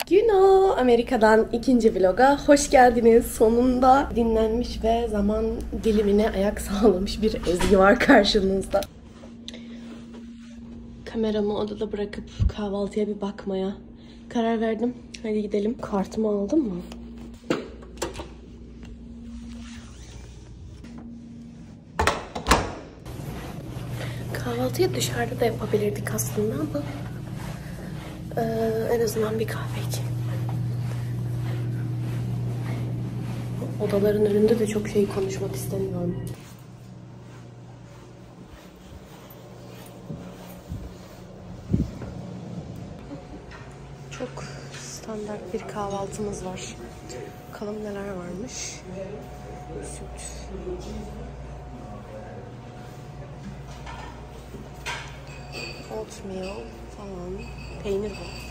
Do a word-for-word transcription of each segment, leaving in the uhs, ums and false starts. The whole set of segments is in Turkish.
Güno, Amerika'dan ikinci vloga hoş geldiniz. Sonunda dinlenmiş ve zaman dilimine ayak sağlamış bir Ezgi var karşınızda. Kameramı odada bırakıp kahvaltıya bir bakmaya karar verdim. Hadi gidelim. Kartımı aldın mı? Kahvaltıyı dışarıda da yapabilirdik aslında ama ee, en azından bir kahve içeyim. Odaların önünde de çok şey konuşmak istemiyorum. Çok standart bir kahvaltımız var. Bakalım neler varmış. Süt. Oatmeal falan. Peynir bu.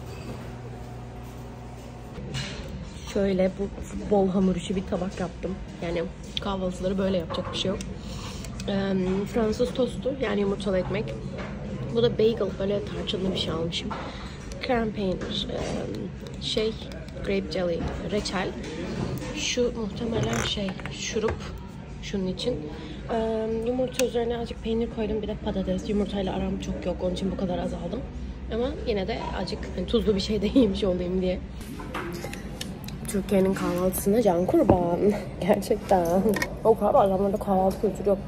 Şöyle bu bol hamur işi bir tabak yaptım. Yani kahvaltıları böyle yapacak bir şey yok. Ee, Fransız tostu yani yumurtalı ekmek. Bu da bagel, böyle tarçınlı bir şey almışım. Krem peynir, e, şey grape jelly, reçel. Şu muhtemelen şey şurup şunun için. Ee, yumurta üzerine azıcık peynir koydum, bir de patates. Yumurtayla aram çok yok, onun için bu kadar az aldım. Ama yine de azıcık hani tuzlu bir şey de yemiş olayım diye. Türkiye'nin kahvaltısına can kurban. Gerçekten. O kadar adamlarda kahvaltı kültürü yok.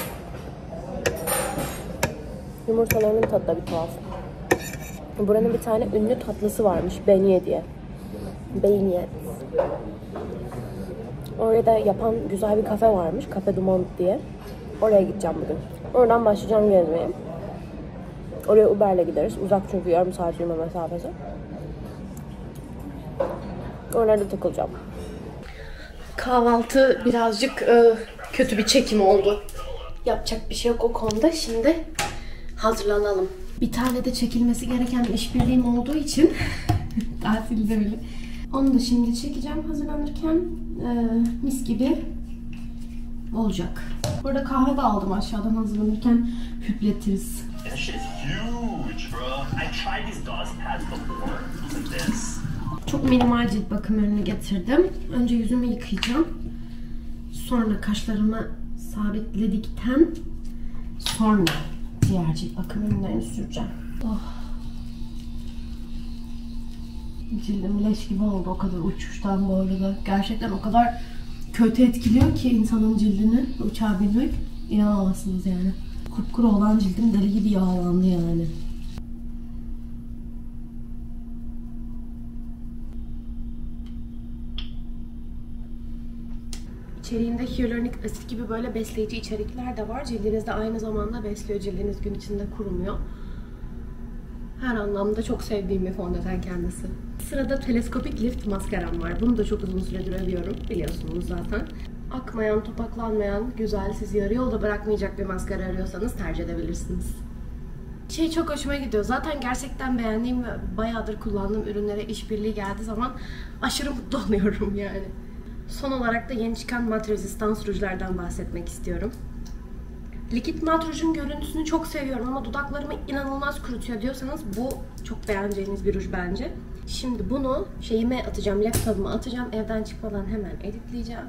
Yumurtalarının tadı da bir tuhaf. Buranın bir tane ünlü tatlısı varmış. Beignet diye. Beignet. Orada yapan güzel bir kafe varmış. Cafe du Monde diye. Oraya gideceğim bugün. Oradan başlayacağım gezmeye. Oraya Uber'le gideriz. Uzak çünkü, yarım saat yürüme mesafesi. Oralarda takılacağım. Kahvaltı birazcık e, kötü bir çekim oldu. Yapacak bir şey yok o konuda. Şimdi hazırlanalım. Bir tane de çekilmesi gereken işbirliğim olduğu için tatilde bile. Onu da şimdi çekeceğim hazırlanırken. E, mis gibi olacak. Burada kahve de aldım aşağıdan hazırlanırken, hüpletiriz. Çok minimal cilt bakım ürünü getirdim. Önce yüzümü yıkayacağım. Sonra kaşlarımı sabitledikten sonra diğer cilt bakım ürünlerini süreceğim. Oh. Cildim leş gibi oldu o kadar uçuştan bu arada. Gerçekten o kadar kötü etkiliyor ki insanın cildini uçağa binmek. İnanamazsınız yani. Kupkuru olan cildim deli gibi yağlandı yani. İçeriğinde hyaluronik asit gibi böyle besleyici içerikler de var. Cildinizde aynı zamanda besliyor. Cildiniz gün içinde kurumuyor. Her anlamda çok sevdiğim bir fondöten kendisi. Sırada teleskopik lift maskaram var. Bunu da çok uzun süredir övüyorum. Biliyorsunuz zaten. Akmayan, topaklanmayan, güzel, sizi yarı yolda bırakmayacak bir maskara arıyorsanız tercih edebilirsiniz. Şey çok hoşuma gidiyor. Zaten gerçekten beğendiğim ve bayağıdır kullandığım ürünlere işbirliği geldiği zaman aşırı mutlu oluyorum yani. Son olarak da yeni çıkan mat rezistans rujlardan bahsetmek istiyorum. Likit mat rujun görüntüsünü çok seviyorum ama dudaklarımı inanılmaz kurutuyor diyorsanız bu çok beğeneceğiniz bir ruj bence. Şimdi bunu şeyime atacağım, laptopuma atacağım. Evden çıkmadan hemen editleyeceğim.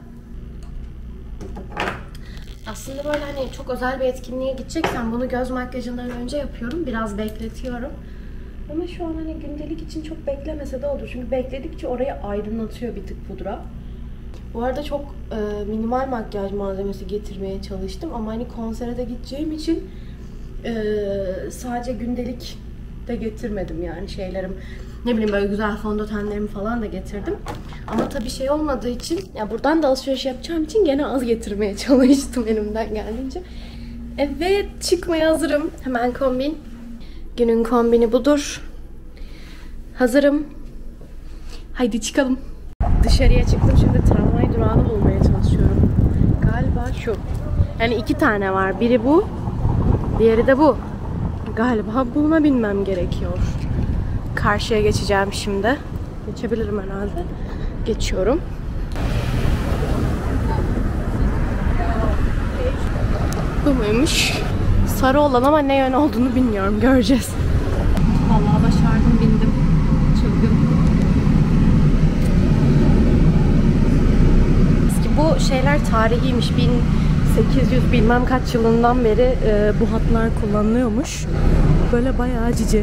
Aslında böyle hani çok özel bir etkinliğe gideceksem bunu göz makyajından önce yapıyorum. Biraz bekletiyorum. Ama şu an hani gündelik için çok beklemese de olur. Çünkü bekledikçe orayı aydınlatıyor bir tık pudra. Bu arada çok e, minimal makyaj malzemesi getirmeye çalıştım. Ama hani konsere de gideceğim için e, sadece gündelik de getirmedim yani şeylerim. Ne bileyim böyle güzel fondötenlerimi falan da getirdim. Ama tabii şey olmadığı için, ya buradan da alışveriş yapacağım için gene az getirmeye çalıştım elimden geldiğince. Evet, çıkmaya hazırım. Hemen kombin. Günün kombini budur. Hazırım. Haydi çıkalım. Dışarıya çıktım, şimdi tramvay durağını bulmaya çalışıyorum. Galiba şu. Yani iki tane var. Biri bu, diğeri de bu. Galiba buna binmem gerekiyor. Karşıya geçeceğim şimdi. Geçebilirim herhalde. Geçiyorum. Bu muymuş? Sarı olan ama ne yön olduğunu bilmiyorum. Göreceğiz. Vallahi başardım, bindim. Çılgın. bu şeyler tarihiymiş. bin sekiz yüz bilmem kaç yılından beri e, bu hatlar kullanılıyormuş. Böyle bayağı cici.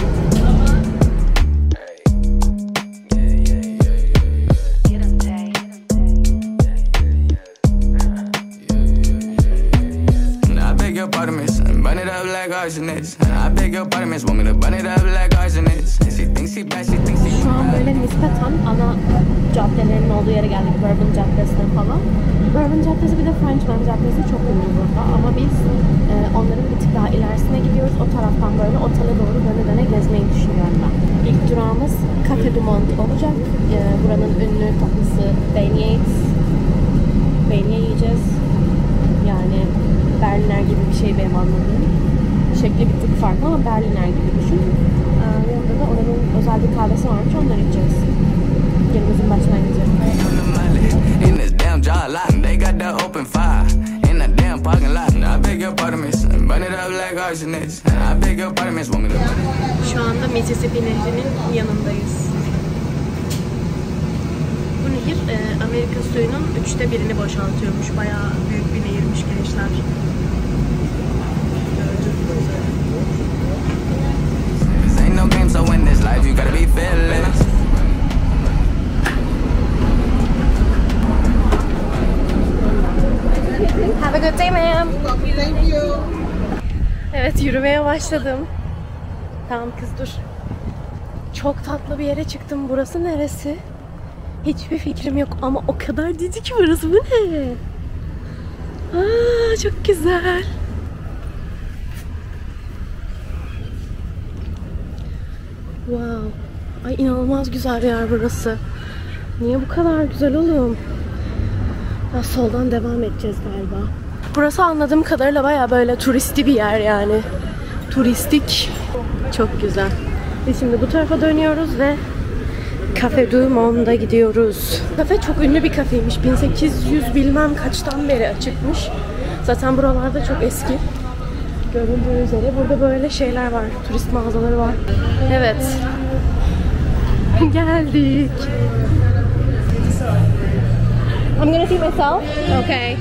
Şu an böyle nispeten ana caddelerin olduğu yere geldik. Bourbon Caddesi'ne falan. Bourbon Caddesi bir de Frenchman Caddesi çok ünlü burada. Ama biz e, onların bir tık daha ilerisine gidiyoruz. O taraftan böyle otele doğru döne döne gezmeyi düşünüyorum ben. İlk durağımız Café du Monde olacak. E, buranın ünlü tatlısı beignets. Beignet yiyeceğiz. Yani Berliner gibi bir şey benim anladığım. Şekli bir tık farklı ama Berliner gibi düşün. Ee, yanında da oranın özel bir kahvesi varmış, onları içeceğiz. Yerimizin başına gideceğiz. Şu anda Mississippi Nehri'nin yanındayız. Bu nehir e, Amerika suyunun üçte birini boşaltıyormuş. Bayağı büyük bir nehirmiş gençler. Have a good day, ma'am. Thank you. Evet, yürümeye başladım. Tamam kız dur. Çok tatlı bir yere çıktım. Burası neresi? Hiçbir fikrim yok ama o kadar cici ki burası. Bu ne? Aa, çok güzel. Wow. Ay inanılmaz güzel bir yer burası. Niye bu kadar güzel oğlum? Ya soldan devam edeceğiz galiba. Burası anladığım kadarıyla baya böyle turisti bir yer yani. Turistik. Çok güzel. Biz şimdi bu tarafa dönüyoruz ve Café du Monde'a gidiyoruz. Kafe çok ünlü bir kafeymiş. bin sekiz yüz bilmem kaçtan beri açıkmış. Zaten buralarda çok eski. Görüldüğü üzere burada böyle şeyler var. Turist mağazaları var. Evet. Geldik. I'm gonna see myself. Okay.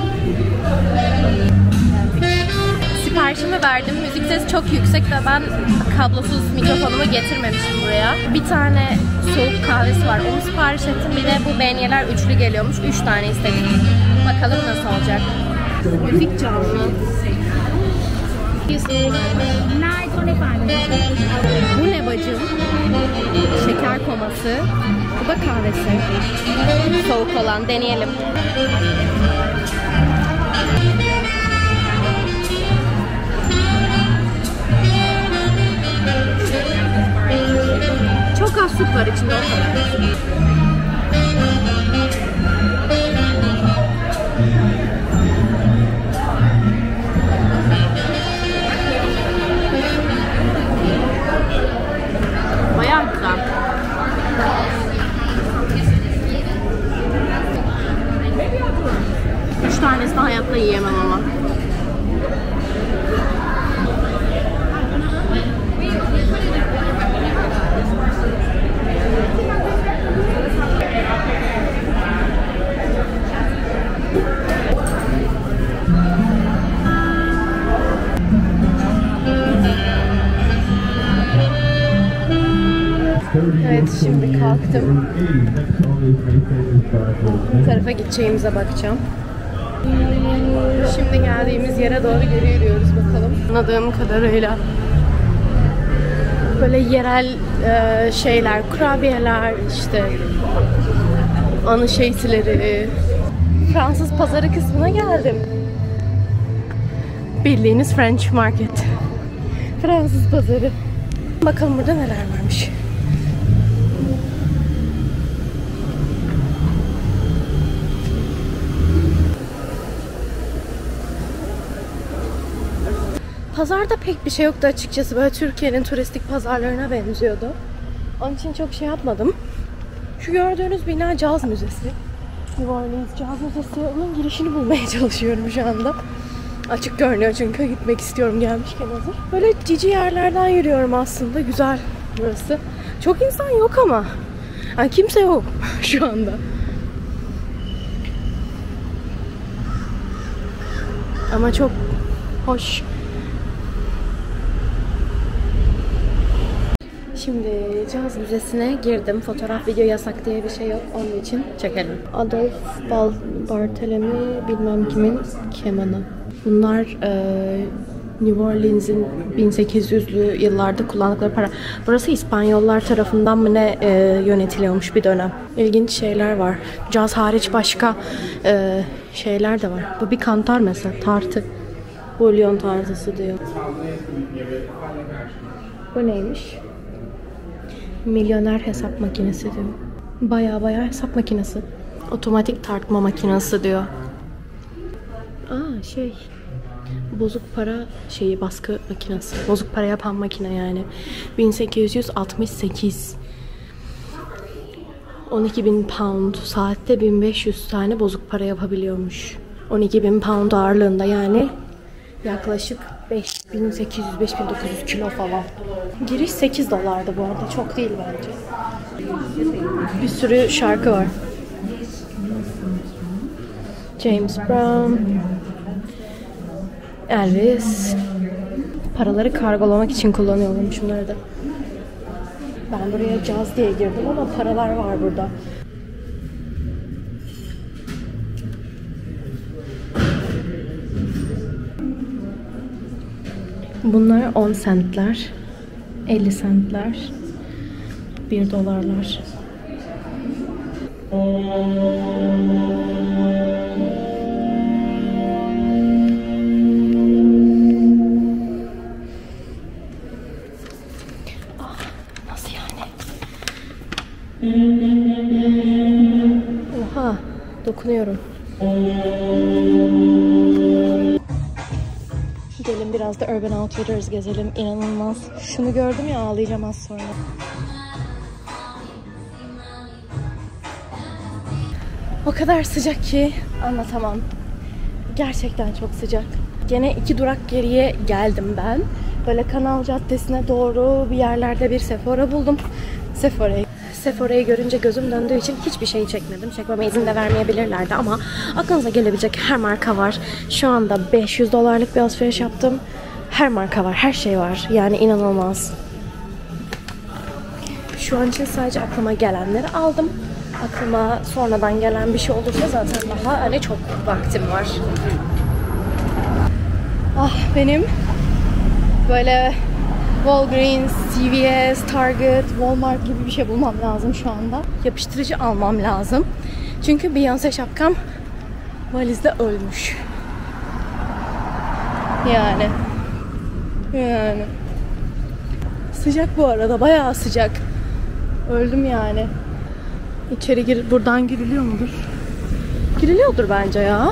Siparişimi verdim. Müzik sesi çok yüksek ve ben kablosuz mikrofonumu getirmemişim buraya. Bir tane soğuk kahvesi var. Onu sipariş ettim. Bir de bu beigneler üçlü geliyormuş. Üç tane istedim. Bakalım nasıl olacak. Müzik canlı. Bu ne bacım? Şeker koması. Bu da kahvesi. Soğuk olan. Deneyelim. Çok az süt var içinde, o kadar. Bayağı güzel. Üç tanesini hayatta yiyemem ama. Evet, şimdi kalktım. Bu tarafa gideceğimize bakacağım. Şimdi geldiğimiz yere doğru geri yürüyoruz bakalım. Anladığım kadarıyla böyle yerel e, şeyler, kurabiyeler, işte anı şeysileri. Fransız pazarı kısmına geldim. Bildiğiniz French Market. Fransız pazarı. Bakalım burada neler varmış. Pazarda pek bir şey yoktu açıkçası. Böyle Türkiye'nin turistik pazarlarına benziyordu. Onun için çok şey yapmadım. Şu gördüğünüz bina Caz Müzesi. New Orleans Caz Müzesi. Onun girişini bulmaya çalışıyorum şu anda. Açık görünüyor çünkü gitmek istiyorum gelmişken hazır. Böyle cici yerlerden yürüyorum aslında. Güzel burası. Çok insan yok ama. Yani kimse yok şu anda. Ama çok hoş. Şimdi Caz Müzesi'ne girdim. Fotoğraf, video yasak diye bir şey yok. Onun için çekelim. Adolf Bal Barthelemy bilmem kimin kemanı. Bunlar e, New Orleans'in bin sekiz yüzlü yıllarda kullandıkları para. Burası İspanyollar tarafından mı ne e, yönetiliyormuş bir dönem. İlginç şeyler var. Caz hariç başka e, şeyler de var. Bu bir kantar mesela. Tartı. Bulyon tartısı diyor. Bu neymiş? Milyoner hesap makinesi diyor. Baya baya hesap makinesi. Otomatik tartma makinesi diyor. Aa şey... Bozuk para şeyi, baskı makinesi. Bozuk para yapan makine yani. bin sekiz yüz altmış sekiz. on iki bin pound. Saatte bin beş yüz tane bozuk para yapabiliyormuş. on iki bin pound ağırlığında yani. Yaklaşık beş bin sekiz yüz beş bin dokuz yüz kilo falan. Giriş sekiz dolardı bu arada. Çok değil bence. Bir sürü şarkı var. James Brown, Elvis. Paraları kargolamak için kullanıyorum şunları da. Ben buraya caz diye girdim ama paralar var burada. Bunlar on centler, elli centler, bir dolarlar. Nasıl yani? Oha, dokunuyorum. Gelin biraz da Urban Outfitters gezelim. İnanılmaz. Şunu gördüm ya, ağlayacağım az sonra. O kadar sıcak ki anlatamam. Gerçekten çok sıcak. Gene iki durak geriye geldim ben. Böyle Kanal Caddesi'ne doğru bir yerlerde bir Sephora buldum. Sephora'yı Sephora'yı görünce gözüm döndüğü için hiçbir şey çekmedim. Çekmeme izin de vermeyebilirlerdi ama aklınıza gelebilecek her marka var. Şu anda beş yüz dolarlık bir alışveriş yaptım. Her marka var, her şey var. Yani inanılmaz. Şu an için sadece aklıma gelenleri aldım. Aklıma sonradan gelen bir şey olursa zaten daha hani çok vaktim var. Ah benim böyle Walgreens, C V S, Target, Walmart gibi bir şey bulmam lazım şu anda. Yapıştırıcı almam lazım. Çünkü Beyoncé şapkam valizde ölmüş. Yani. Yani. Sıcak bu arada. Bayağı sıcak. Öldüm yani. İçeri gir, buradan giriliyor mudur? Giriliyordur bence ya.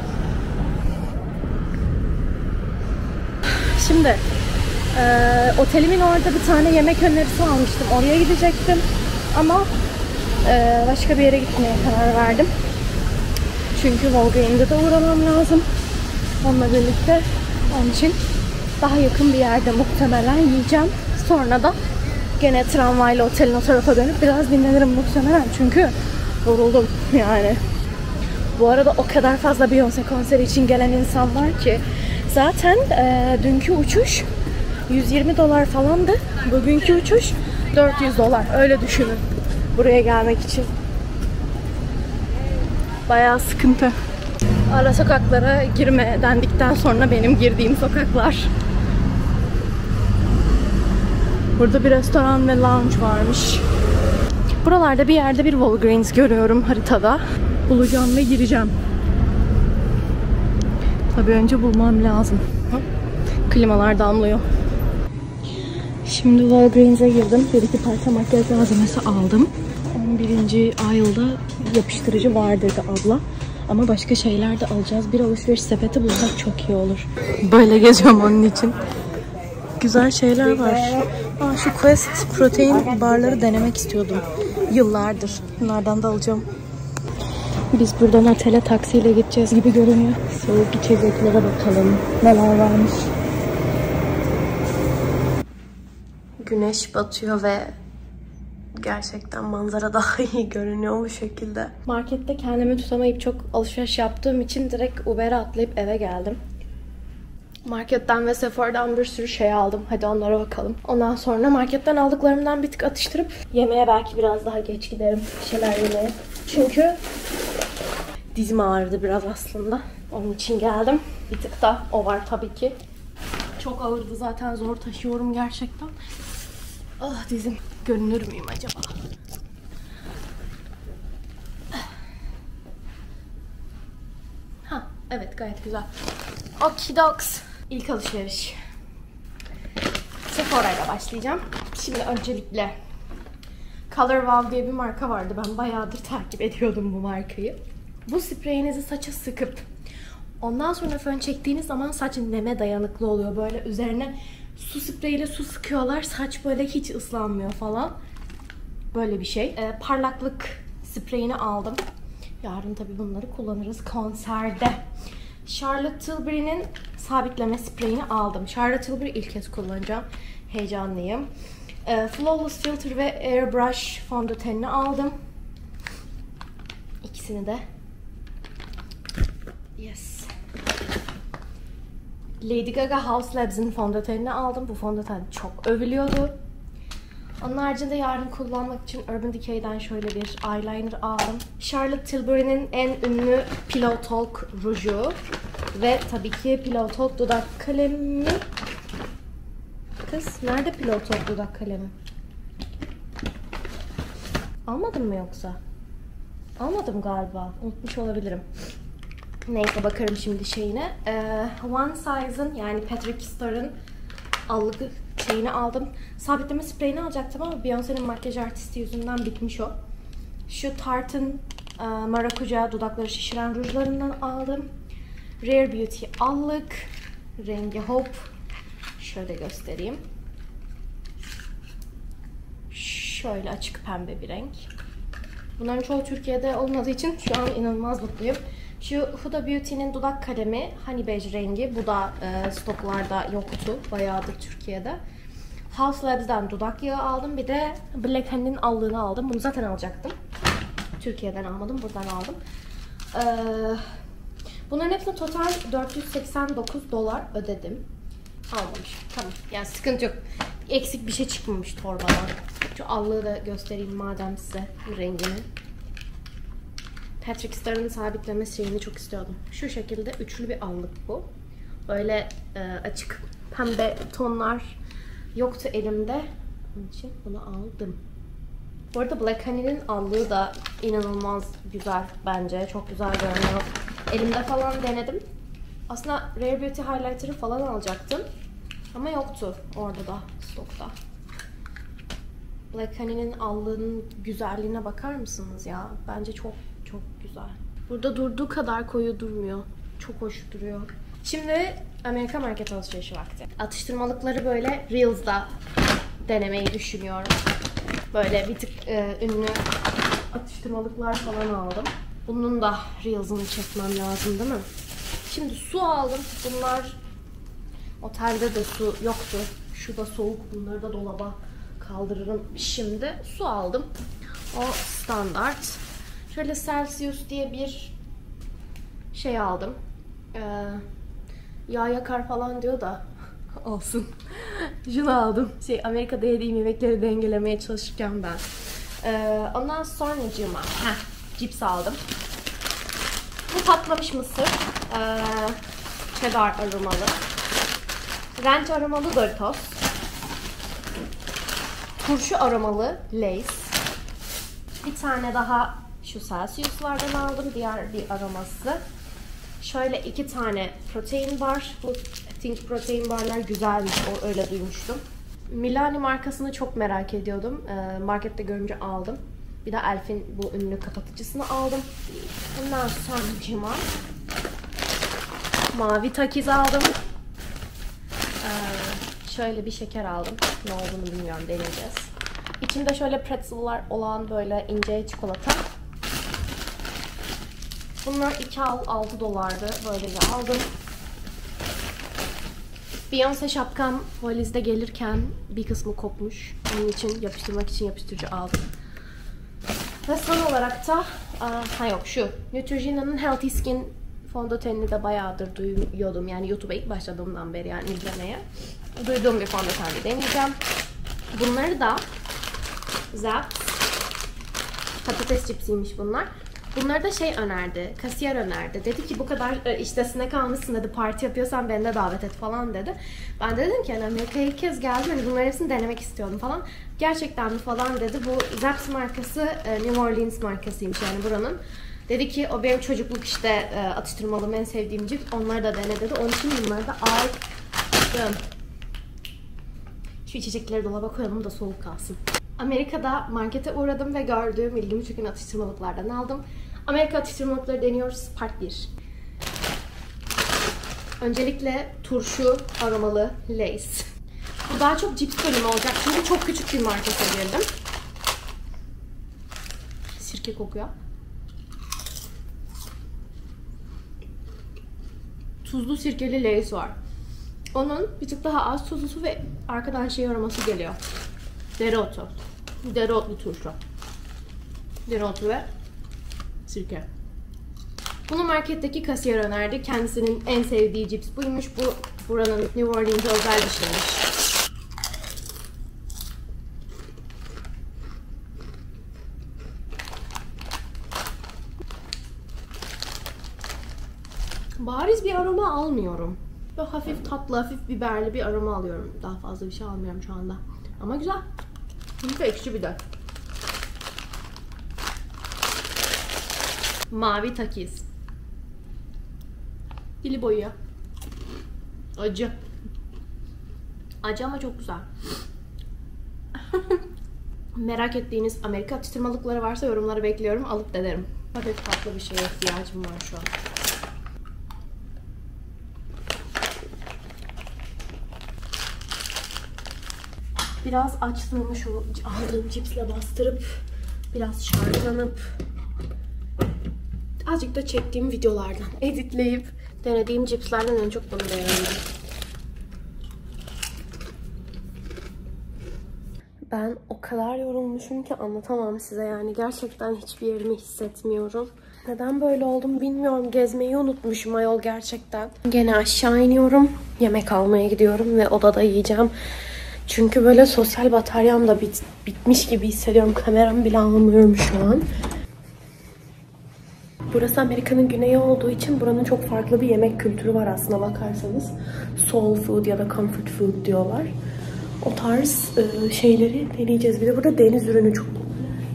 Şimdi e, otelimin orada bir tane yemek önerisi almıştım. Oraya gidecektim. Ama e, başka bir yere gitmeye karar verdim. Çünkü Walgreens'e de uğramam lazım. Onunla birlikte. Onun için daha yakın bir yerde muhtemelen yiyeceğim. Sonra da gene tramvayla otelin o tarafa dönüp biraz dinlenirim muhtemelen. Çünkü yoruldum yani. Bu arada o kadar fazla Beyoncé konseri için gelen insan var ki. Zaten e, dünkü uçuş yüz yirmi dolar falandı. Bugünkü uçuş dört yüz dolar. Öyle düşünün. Buraya gelmek için. Bayağı sıkıntı. Ara sokaklara girme dendikten sonra benim girdiğim sokaklar. Burada bir restoran ve lounge varmış. Buralarda bir yerde bir Walgreens görüyorum haritada. Bulacağım ve gireceğim. Tabii önce bulmam lazım. Klimalar damlıyor. Şimdi Walgreens'e girdim. Bir iki parça makyaj malzemesi aldım. on birinci aisle'da yapıştırıcı var dedi abla. Ama başka şeyler de alacağız. Bir alışveriş sepeti bulsak çok iyi olur. Böyle geziyorum onun için. Güzel şeyler var. Aa, şu Quest protein barları denemek istiyordum. Yıllardır. Bunlardan da alacağım. Biz buradan otele taksiyle gideceğiz gibi görünüyor. Soğuk içeceklere bakalım. Neler varmış. Güneş batıyor ve gerçekten manzara daha iyi görünüyor bu şekilde. Markette kendimi tutamayıp çok alışveriş yaptığım için direkt Uber'e atlayıp eve geldim. Marketten ve Sephora'dan bir sürü şey aldım. Hadi onlara bakalım. Ondan sonra marketten aldıklarımdan bir tık atıştırıp yemeğe belki biraz daha geç giderim. Bir şeyler yemeye. Çünkü dizim ağrıdı biraz aslında. Onun için geldim. Bir tık da o var tabii ki. Çok ağırdı zaten, zor taşıyorum gerçekten. Ah dizim. Görünür müyüm acaba? Ha evet, gayet güzel. Okidoks. İlk alışveriş. Sephora'yla başlayacağım. Şimdi öncelikle Color Wow diye bir marka vardı. Ben bayağıdır takip ediyordum bu markayı. Bu spreyinizi saça sıkıp ondan sonra fön çektiğiniz zaman saç neme dayanıklı oluyor. Böyle üzerine su spreyiyle su sıkıyorlar. Saç böyle hiç ıslanmıyor falan. Böyle bir şey. Ee, parlaklık spreyini aldım. Yarın tabii bunları kullanırız konserde. Charlotte Tilbury'nin sabitleme spreyini aldım. Charlotte Tilbury ilk kez kullanacağım. Heyecanlıyım. Ee, Flawless Filter ve Airbrush fondötenini aldım. İkisini de. Yes. Lady Gaga House Labs'in fondötenini aldım. Bu fondöten çok övülüyordu. Onun haricinde yarın kullanmak için Urban Decay'den şöyle bir eyeliner aldım. Charlotte Tilbury'nin en ünlü Pillow Talk ruju. Ve tabii ki Pillow Talk dudak kalemi. Kız nerede Pillow Talk dudak kalemi? Almadın mı yoksa? Almadım galiba. Unutmuş olabilirim. Neyse bakarım şimdi şeyine. Ee, One Size'ın yani Patrick Starr'ın allık şeyini aldım. Sabitleme spreyini alacaktım ama Beyoncé'nin makyaj artisti yüzünden bitmiş o. Şu Tarte'ın e, marakuca dudakları şişiren rujlarından aldım. Rare Beauty allık. Rengi Hope. Şöyle göstereyim. Şöyle açık pembe bir renk. Bunların çoğu Türkiye'de olmadığı için şu an inanılmaz mutluyum. Şu Huda Beauty'nin dudak kalemi Honey Beige rengi. Bu da e, stoklarda yoktu. Bayağıdır Türkiye'de. House Labs'den dudak yağı aldım. Bir de Black Honey'nin allığını aldım. Bunu zaten alacaktım. Türkiye'den almadım. Buradan aldım. Ee, bunların hepsine total dört yüz seksen dokuz dolar ödedim. Almamışım. Tamam. Yani sıkıntı yok. Eksik bir şey çıkmamış torbadan. Şu allığı da göstereyim madem size rengini. Patrick Starr'ın sabitleme şeyini çok istiyordum. Şu şekilde üçlü bir allık bu. Böyle e, açık pembe tonlar yoktu elimde. Onun için bunu aldım. Bu arada Black Honey'nin allığı da inanılmaz güzel bence. Çok güzel görünüyor. Elimde falan denedim. Aslında Rare Beauty Highlighter'ı falan alacaktım. Ama yoktu orada da stokta. Black Honey'nin allığının güzelliğine bakar mısınız ya? Bence çok çok güzel. Burada durduğu kadar koyu durmuyor. Çok hoş duruyor. Şimdi Amerika market alışverişi vakti. Atıştırmalıkları böyle Reels'da denemeyi düşünüyorum. Böyle bir tık e, ünlü atıştırmalıklar falan aldım. Bunun da Reels'ını çekmem lazım değil mi? Şimdi su aldım. Bunlar otelde de su yoktu. Şu da soğuk. Bunları da dolaba kaldırırım. Şimdi su aldım. O standart. Şöyle Celsius diye bir şey aldım. Ee, yağ yakar falan diyor da olsun. Şunu aldım. Şey, Amerika'da yediğim yemekleri dengelemeye çalışırken ben. Ee, ondan sonracığıma heh, cips aldım. Bu patlamış mısır. Ee, cheddar aromalı. Ranch aromalı Doritos. Turşu aromalı Lay's. Bir tane daha şu Celsius'lardan aldım. Diğer bir aroması. Şöyle iki tane protein bar. Bu Think protein barlar güzelmiş. O öyle duymuştum. Milani markasını çok merak ediyordum. Ee, markette görünce aldım. Bir de Elf'in bu ünlü kapatıcısını aldım. Bundan sonra mavi takiz aldım. Ee, şöyle bir şeker aldım. Ne olduğunu bilmiyorum, deneyeceğiz. İçinde şöyle pretzel'lar olan böyle ince çikolata. Bunlar iki al altı dolardı. Böyle bir aldım. Beyoncé şapkam valizde gelirken bir kısmı kopmuş. Onun için yapıştırmak için yapıştırıcı aldım. Ve son olarak da ha yok şu Neutrogena'nın Healthy Skin Fondötenini de bayağıdır duyuyordum. Yani YouTube'a ilk başladığımdan beri yani izlemeye. Duyduğum bir fondöteni deneyeceğim. Bunları da Zapp's patates cipsiymiş bunlar. Bunları da şey önerdi, kasiyer önerdi. Dedi ki bu kadar iştesine kalmışsın dedi, parti yapıyorsan beni de davet et falan dedi. Ben de dedim ki hani Amerika'ya ilk kez geldim, hani bunların hepsini denemek istiyordum falan. Gerçekten mi falan dedi. Bu Zapp's markası New Orleans markasıymış yani buranın. Dedi ki o benim çocukluk işte atıştırmalığım, en sevdiğim cips. Onları da dene dedi. Onun için bunları da aldım. Şu içecekleri dolaba koyalım da soğuk kalsın. Amerika'da markete uğradım ve gördüğüm ilgimi çeken atıştırmalıklardan aldım. Amerika atıştırmalıkları deniyoruz. Part bir. Öncelikle turşu aromalı Lay's. Bu daha çok cips bölümü olacak çünkü çok küçük bir markete girdim. Sirke kokuyor. Tuzlu sirkeli Lay's var. Onun bir tık daha az tuzlusu ve arkadan şey aroması geliyor. Dereotu. Dereotlu turşu. Dereotu ve sirke. Bunu marketteki kasiyer önerdi. Kendisinin en sevdiği cips buymuş. Bu buranın New Orleans'a özel bir şeymiş. Bariz bir aroma almıyorum. Böyle hafif tatlı, hafif biberli bir aroma alıyorum. Daha fazla bir şey almıyorum şu anda. Ama güzel. Hafif ekşi bir de. Mavi Takis. Dili boyuyor. Acı. Acı ama çok güzel. Merak ettiğiniz Amerika atıştırmalıkları varsa yorumlara bekliyorum. Alıp denerim. Hafif tatlı bir şeye ihtiyacım var şu an. Biraz açlığımı şu aldığım cipsle bastırıp biraz şarjlanıp azıcık da çektiğim videolardan editleyip denediğim cipslerden en çok bunu beğendim. Ben o kadar yorulmuşum ki anlatamam size yani. Gerçekten hiçbir yerimi hissetmiyorum. Neden böyle oldum bilmiyorum. Gezmeyi unutmuşum ayol gerçekten. Gene aşağı iniyorum. Yemek almaya gidiyorum ve odada yiyeceğim. Çünkü böyle sosyal bataryam da bit bitmiş gibi hissediyorum. Kameramı bile almıyorum şu an. Burası Amerika'nın güneyi olduğu için buranın çok farklı bir yemek kültürü var aslına bakarsanız. Soul food ya da comfort food diyorlar. O tarz e, şeyleri deneyeceğiz. Bir de burada deniz ürünü çok popüler.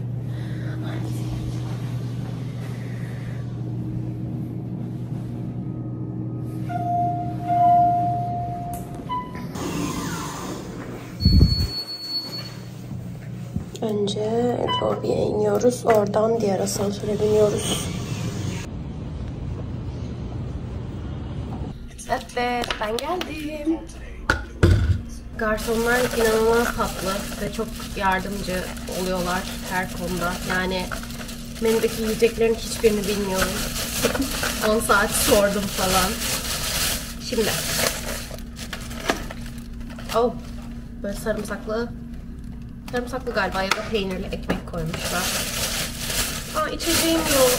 Önce lobiye iniyoruz. Oradan diğer asansöre biniyoruz. Evet, ben geldim. Garsonlar inanılmaz tatlı ve çok yardımcı oluyorlar her konuda. Yani menüdeki yiyeceklerin hiçbirini bilmiyorum. on saat sordum falan. Şimdi. Oh, böyle sarımsaklı. Sarımsaklı galiba ya da peynirli ekmek koymuşlar. Aa, içeceğim yok.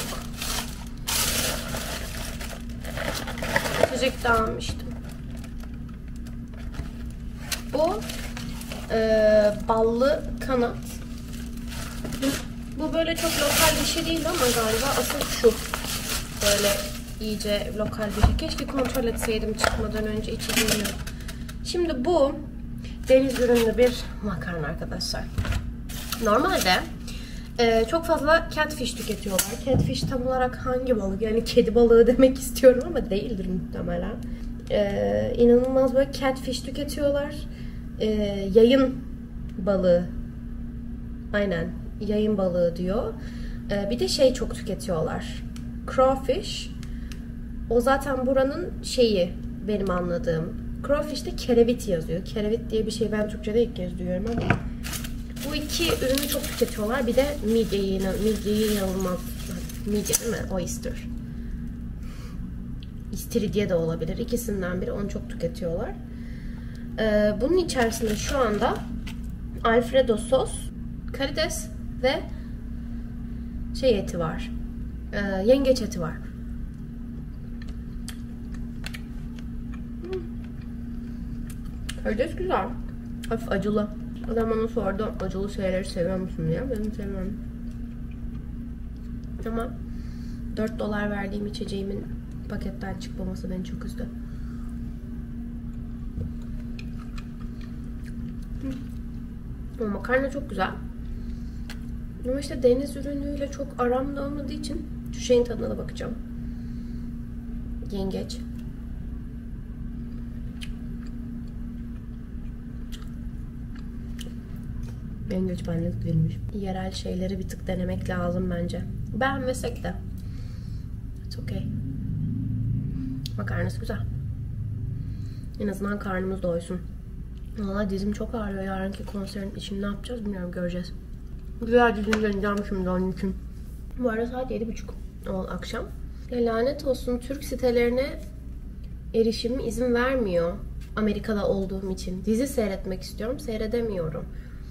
İçecek de almıştım. Bu e, ballı kanat. Bu böyle çok lokal bir şey değil ama galiba asıl şu. Böyle iyice lokal bir şey. Keşke kontrol etseydim çıkmadan önce içeceğimi. Şimdi bu deniz ürünlü bir makarna arkadaşlar. Normalde e, çok fazla catfish tüketiyorlar. Catfish tam olarak hangi balık? Yani kedi balığı demek istiyorum ama değildir muhtemelen. E, inanılmaz böyle catfish tüketiyorlar. E, yayın balığı. Aynen. Yayın balığı diyor. E, bir de şey çok tüketiyorlar. Crawfish. O zaten buranın şeyi benim anladığım. Crawfish'te kerevit yazıyor. Kerevit diye bir şey ben Türkçe'de ilk kez duyuyorum ama bu iki ürünü çok tüketiyorlar. Bir de midyeyi, midyeyi inanılmaz. Midye değil mi? Oyster. İstiridye de olabilir. İkisinden biri. Onu çok tüketiyorlar. Ee, bunun içerisinde şu anda Alfredo sos, karides ve şey eti var. Ee, yengeç eti var. Karides güzel. Hafif acılı. Adam bana sordu acılı şeyleri seviyor musun diye. Ben seviyorum. Ama dört dolar verdiğim içeceğimin paketten çıkmaması beni çok üzdü. O makarna çok güzel. Ama işte deniz ürünüyle çok aramda olmadığı için şu şeyin tadına da bakacağım. Yengeç. Yengeç benlik değilmiş. Yerel şeyleri bir tık denemek lazım bence. Beğenmesek de. It's okay. Makarnası güzel. En azından karnımız doysun. Valla dizim çok ağrıyor. Yarınki konserin için ne yapacağız bilmiyorum, göreceğiz. Güzel dizim deneyeceğim şimdi onun için. Bu arada saat yedi buçuk ol akşam. Ya lanet olsun, Türk sitelerine erişim izin vermiyor. Amerika'da olduğum için. Dizi seyretmek istiyorum, seyredemiyorum.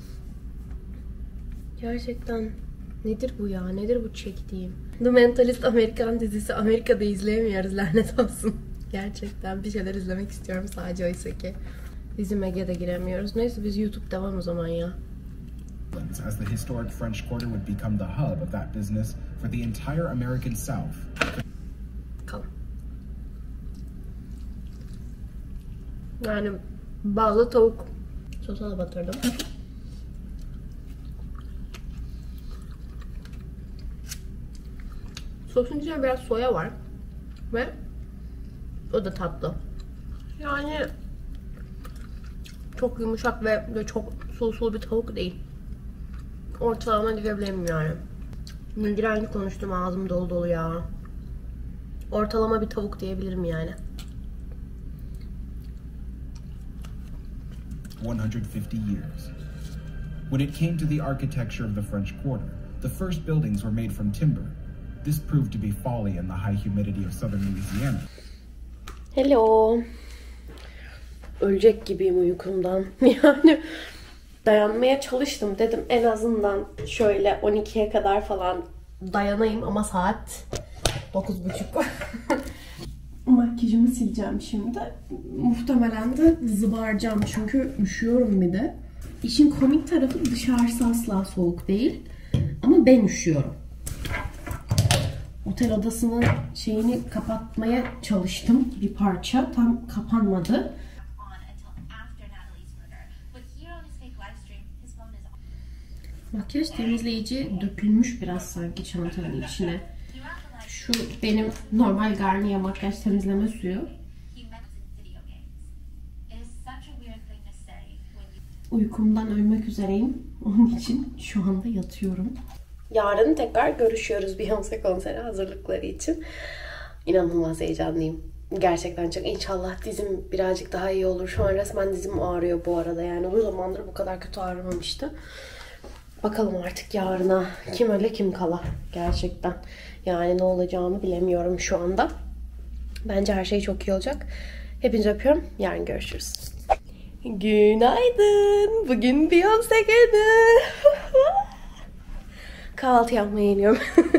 Gerçekten nedir bu ya? Nedir bu çektiğim? The Mentalist Amerikan dizisi Amerika'da izleyemiyoruz, lanet olsun. Gerçekten bir şeyler izlemek istiyorum sadece, oysa ki Dizi Medya'da giremiyoruz. Neyse biz YouTube devam o zaman ya. As the historic French Quarter would become the hub of that business for the entire American South. Kalın. Yani ballı tavuk sosa da batırdım. Sosun içinde biraz soya var ve o da tatlı. Yani çok yumuşak ve, ve çok sulu sulu bir tavuk değil. Ortalama diyebilirim yani. Direnci konuştum, ağzım dolu dolu ya. Ortalama bir tavuk diyebilirim yani. one hundred fifty years. When it came to the architecture of the French Quarter, the first buildings were made from timber. This proved to be folly in the high humidity of southern Louisiana. Hello. Ölecek gibiyim uykumdan. Yani dayanmaya çalıştım. Dedim en azından şöyle on ikiye kadar falan dayanayım ama saat dokuz buçuk. Makyajımı sileceğim şimdi. Muhtemelen de zıbaracağım çünkü üşüyorum bir de. İşin komik tarafı dışarısı asla soğuk değil. Ama ben üşüyorum. Otel odasının şeyini kapatmaya çalıştım bir parça. Tam kapanmadı. Makyaj temizleyici dökülmüş biraz sanki çantanın içine. Şu benim normal Garnier makyaj temizleme suyu. Uykumdan ölmek üzereyim. Onun için şu anda yatıyorum. Yarın tekrar görüşüyoruz Beyoncé konseri hazırlıkları için. İnanılmaz heyecanlıyım. Gerçekten çok. İnşallah dizim birazcık daha iyi olur. Şu an resmen dizim ağrıyor bu arada. Yani uzun zamandır bu kadar kötü ağrımamıştı. Bakalım artık yarına kim öyle kim kala. Gerçekten. Yani ne olacağını bilemiyorum şu anda. Bence her şey çok iyi olacak. Hepinizi öpüyorum. Yarın görüşürüz. Günaydın. Bugün Beyoncé günü. Kahvaltı yapmaya iniyorum.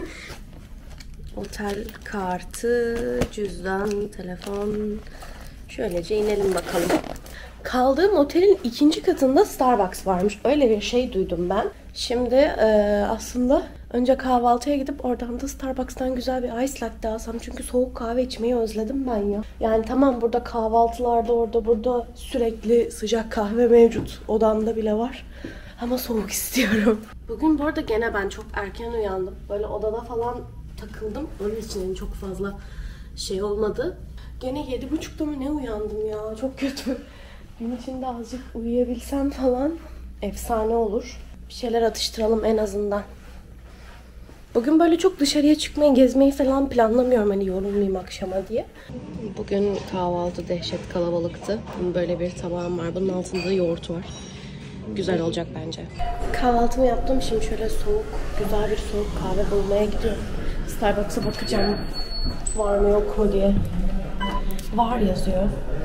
Otel kartı, cüzdan, telefon. Şöylece inelim bakalım. Kaldığım otelin ikinci katında Starbucks varmış. Öyle bir şey duydum ben. Şimdi e, aslında önce kahvaltıya gidip oradan da Starbucks'tan güzel bir ice latte alsam. Çünkü soğuk kahve içmeyi özledim ben ya. Yani tamam, burada kahvaltılarda orada burada sürekli sıcak kahve mevcut. Odamda bile var. Ama soğuk istiyorum. Bugün bu arada gene ben çok erken uyandım. Böyle odada falan takıldım. Onun için çok fazla şey olmadı. Gene yedi buçukta mı ne uyandım ya. Çok kötü. Gün içinde azıcık uyuyabilsem falan efsane olur. Bir şeyler atıştıralım en azından. Bugün böyle çok dışarıya çıkmayı, gezmeyi falan planlamıyorum hani yorulmayayım akşama diye. Bugün kahvaltı dehşet kalabalıktı. Böyle bir tabağım var. Bunun altında da yoğurt var. Güzel olacak bence. Kahvaltımı yaptım. Şimdi şöyle soğuk, güzel bir soğuk kahve bulmaya gidiyorum. Starbucks'a bakacağım. Var mı yok mu diye. Var yazıyor.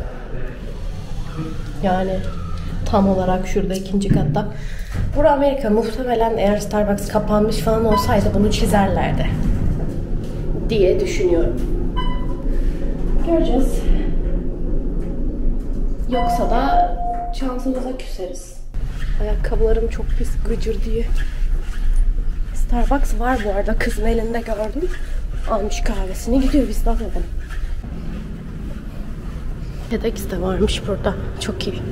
Yani tam olarak şurada ikinci katta. Burası Amerika. Muhtemelen eğer Starbucks kapanmış falan olsaydı bunu çizerlerdi diye düşünüyorum. Göreceğiz. Yoksa da şansımıza küseriz. Ayakkabılarım çok pis gıcır diye. Starbucks var bu arada. Kızın elinde gördüm. Almış kahvesini gidiyor. Biz de alalım. TEDx de varmış burada. Çok iyi.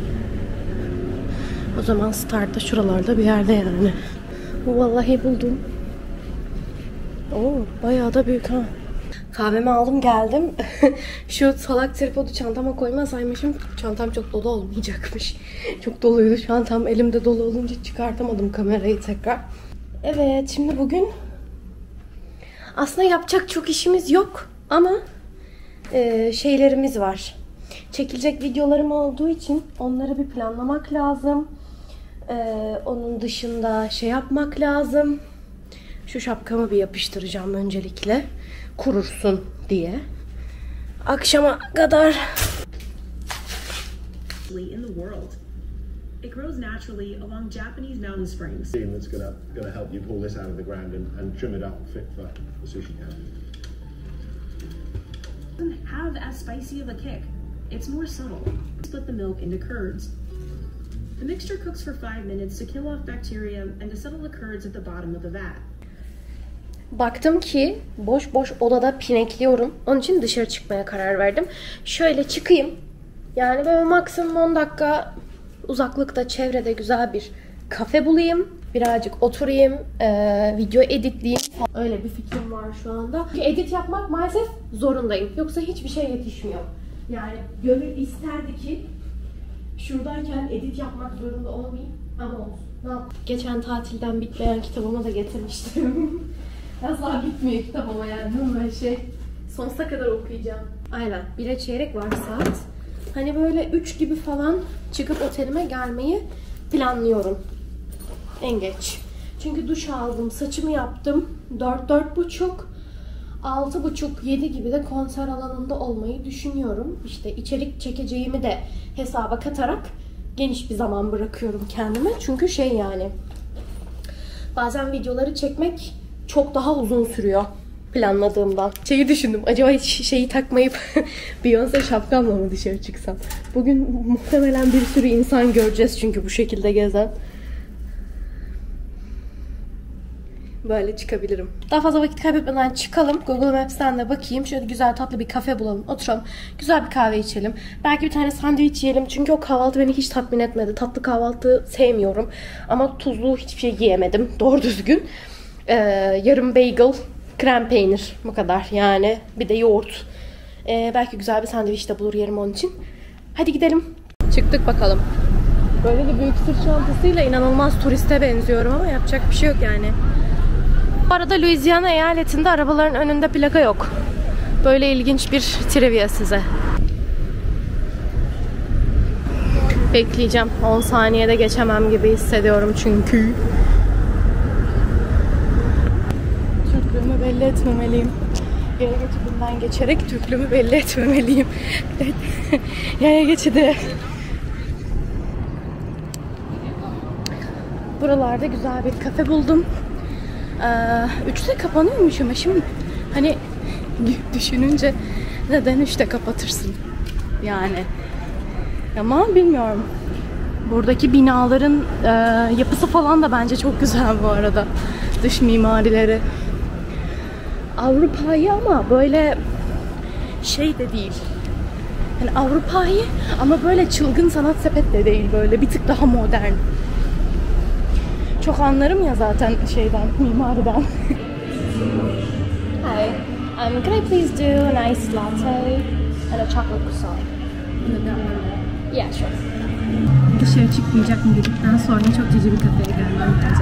O zaman Start'ta şuralarda bir yerde yani. Vallahi buldum. Oo, bayağı da büyük ha. Kahvemi aldım geldim. Şu salak tripodu çantama koymasaymışım. Çantam çok dolu olmayacakmış. Çok doluydu şu an, tam elimde dolu olunca çıkartamadım kamerayı tekrar. Evet, şimdi bugün aslında yapacak çok işimiz yok ama e, şeylerimiz var. Çekilecek videolarım olduğu için onları bir planlamak lazım. E, onun dışında şey yapmak lazım. Şu şapkamı bir yapıştıracağım öncelikle. Kurursun diye. Akşama kadar. In the world. It grows naturally along Japanese mountain springs. That's gonna gonna help you pull this out of the ground and, and trim it up fit for the sushi can. It doesn't have as spicy of a kick. It's more subtle. Split the milk into curds. The mixture cooks for five minutes to kill off bacteria and to settle the curds at the bottom of the vat. Baktım ki boş boş odada pinekliyorum. Onun için dışarı çıkmaya karar verdim. Şöyle çıkayım. Yani böyle maksimum on dakika uzaklıkta, çevrede güzel bir kafe bulayım. Birazcık oturayım, e, video editleyeyim. Öyle bir fikrim var şu anda. Edit yapmak maalesef zorundayım. Yoksa hiçbir şey yetişmiyor. Yani gönül isterdi ki şuradayken edit yapmak zorunda olmayayım. Ama olsun. Ne yapayım? Geçen tatilden bitmeyen kitabımı da getirmiştim. Asla bitmiyor kitap ama yani böyle şey. Sonsuza kadar okuyacağım. Aynen. Bire çeyrek var saat. Hani böyle üç gibi falan çıkıp otelime gelmeyi planlıyorum. En geç. Çünkü duş aldım, saçımı yaptım. dört dört buçuk, altı buçuk, yedi gibi de konser alanında olmayı düşünüyorum. İşte içerik çekeceğimi de hesaba katarak geniş bir zaman bırakıyorum kendime. Çünkü şey yani bazen videoları çekmek çok daha uzun sürüyor planladığımdan. Şeyi düşündüm. Acaba hiç şeyi takmayıp Beyoncé şapkamla mı dışarı çıksam? Bugün muhtemelen bir sürü insan göreceğiz çünkü bu şekilde gezen. Böyle çıkabilirim. Daha fazla vakit kaybetmeden çıkalım. Google Maps'ten de bakayım. Şöyle güzel tatlı bir kafe bulalım. Oturalım. Güzel bir kahve içelim. Belki bir tane sandviç yiyelim. Çünkü o kahvaltı beni hiç tatmin etmedi. Tatlı kahvaltı sevmiyorum. Ama tuzlu hiçbir şey yiyemedim. Doğru düzgün. Ee, yarım bagel, krem peynir. Bu kadar yani. Bir de yoğurt. Ee, belki güzel bir sandviç de bulur yerim onun için. Hadi gidelim. Çıktık bakalım. Böyle de büyük sırt çantasıyla inanılmaz turiste benziyorum ama yapacak bir şey yok yani. Bu arada Louisiana eyaletinde arabaların önünde plaka yok. Böyle ilginç bir trivia size. Bekleyeceğim. on saniyede geçemem gibi hissediyorum çünkü. Türklüğümü belli etmemeliyim. Yaya geçidinden geçerek Türklüğümü belli etmemeliyim. Yaya geçidi. Buralarda güzel bir kafe buldum. Ee, üçte kapanıyormuş ama şimdi hani düşününce neden üçte kapatırsın yani, ama bilmiyorum. Buradaki binaların e, yapısı falan da bence çok güzel bu arada, dış mimarileri Avrupa'yı ama böyle şey de değil, yani Avrupa'yı ama böyle çılgın sanat sepet de değil, böyle bir tık daha modern. Çok anlarım ya zaten şeyden, mimariden. Hi, um, can I please do a nice latte and a chocolate croissant? Yeah, sure. Dışarı çıkmayacak mı dedikten sonra çok cici bir kafeye gelmem bence.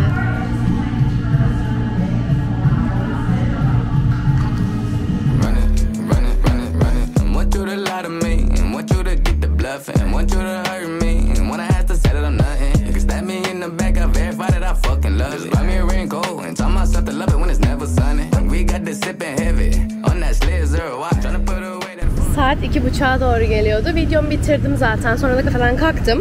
Saat iki buçuğa doğru geliyordu. Videomu bitirdim zaten. Sonra da kafeden kalktım.